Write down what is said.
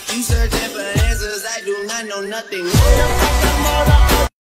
You searching for answers, I do not know nothing.